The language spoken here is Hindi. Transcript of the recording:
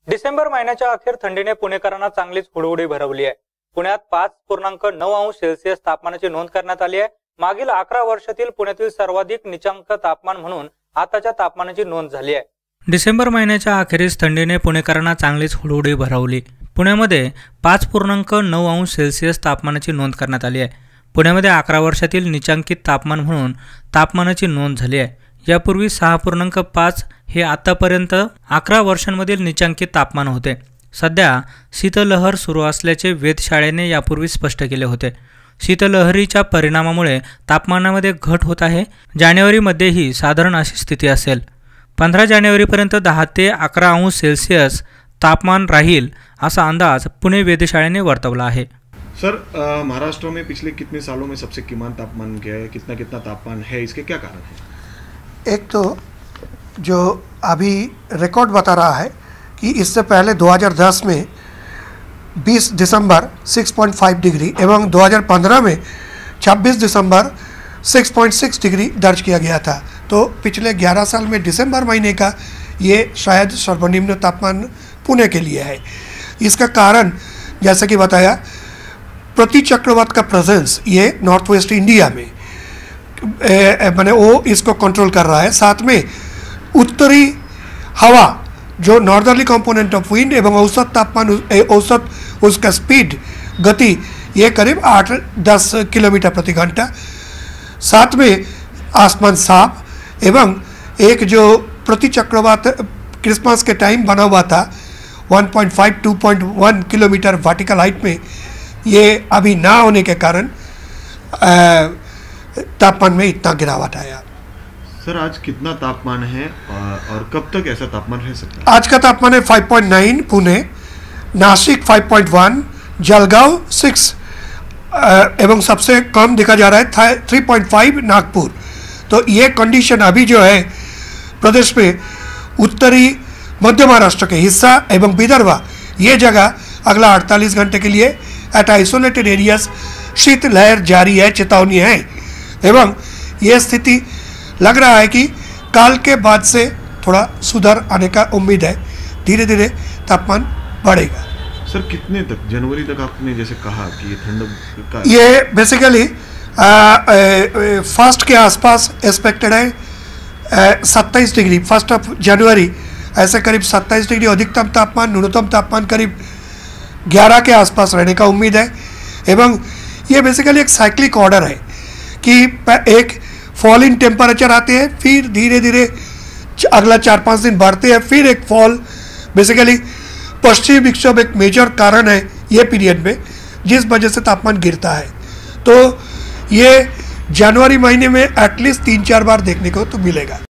डिसेंबर महिन्याच्या अखेर थंडीने पुणेकरांना चांगलीच हुडहुडी भरवली आहे। पुण्यात 5.9 अंश सेल्सिअस तापमानाची नोंद करण्यात आली आहे। मागील 11 वर्षातील पुण्यातील सर्वाधिक नीचांक तापमान म्हणून आताच्या तापमानाची नोंद झाली आहे। डिसेंबर महिन्याच्या अखेरीस थंडीने पुणेकरांना चांगलीच हुडहुडी भरवली। पुण्यामध्ये 5.9 अंश सेल्सिअस तापमानाची नोंद करण्यात आली आहे। पुण्यामध्ये 11 वर्षातील नीचांकित तापमान म्हणून तापमानाची नोंद झाली आहे। यापूर्वी 6.5 हे आतापर्यंत 11 वर्षांमधील नीचांकित तापमान होते। सध्या शीतलहर सुरू असल्याचे वेधशाळेने यापूर्वी स्पष्ट केले होते। शीतलहरीच्या परिणामामुळे तापमानामध्ये घट होत आहे। जानेवारीमध्येही साधारण अशी स्थिती असेल। 15 जानेवारीपर्यंत 10 ते 11 अंश सेल्सिअस तापमान राहील असा अंदाज पुणे वेधशाळेने वर्तवला आहे। सर, महाराष्ट्र में पिछले कितने सालों में सबसे कीमान तापमान क्या है, कितना तापमान है, इसके क्या कारण है? एक तो जो अभी रिकॉर्ड बता रहा है कि इससे पहले 2010 में 20 दिसंबर 6.5 डिग्री एवं 2015 में 26 दिसंबर 6.6 डिग्री दर्ज किया गया था। तो पिछले 11 साल में दिसंबर महीने का ये शायद सर्वनिम्न तापमान पुणे के लिए है। इसका कारण जैसा कि बताया, प्रतिचक्रवात का प्रेजेंस ये नॉर्थ वेस्ट इंडिया में मैंने वो इसको कंट्रोल कर रहा है। साथ में उत्तरी हवा जो नॉर्दर्ली कंपोनेंट ऑफ विंड एवं औसत तापमान औसत उसका स्पीड गति ये करीब 8-10 किलोमीटर प्रति घंटा। साथ में आसमान साफ एवं एक जो प्रतिचक्रवात क्रिसमस के टाइम बना हुआ था 1.5-2.1 किलोमीटर वर्टिकल हाइट में, ये अभी ना होने के कारण तापमान में इतना गिरावट आया। सर, आज कितना तापमान है और कब तक ऐसा तापमान रह सकता है? आज का तापमान है 5.9 पुणे, नासिक 5.1, जलगांव 6 एवं सबसे कम देखा जा रहा है 3.5 नागपुर। तो ये कंडीशन अभी जो है प्रदेश में उत्तरी मध्य महाराष्ट्र के हिस्सा एवं विदर्भ ये जगह अगला 48 घंटे के लिए एट आइसोलेटेड एरियाज शीतलहर जारी है, चेतावनी है। एवं ये स्थिति लग रहा है कि काल के बाद से थोड़ा सुधार आने का उम्मीद है। धीरे धीरे तापमान बढ़ेगा। सर, कितने तक, जनवरी तक आपने जैसे कहा कि ये ठंड का ये बेसिकली फर्स्ट के आसपास एक्सपेक्टेड है 27 डिग्री, 1 जनवरी ऐसे करीब 27 डिग्री अधिकतम तापमान, न्यूनतम तापमान करीब 11 के आसपास रहने का उम्मीद है। एवं ये बेसिकली एक साइक्लिक ऑर्डर है कि एक फॉल इन टेम्परेचर आते हैं, फिर धीरे धीरे अगला 4-5 दिन बढ़ते हैं, फिर एक फॉल। बेसिकली पश्चिमी विक्षोभ एक मेजर कारण है ये पीरियड में, जिस वजह से तापमान गिरता है। तो ये जनवरी महीने में एटलीस्ट 3-4 बार देखने को तो मिलेगा।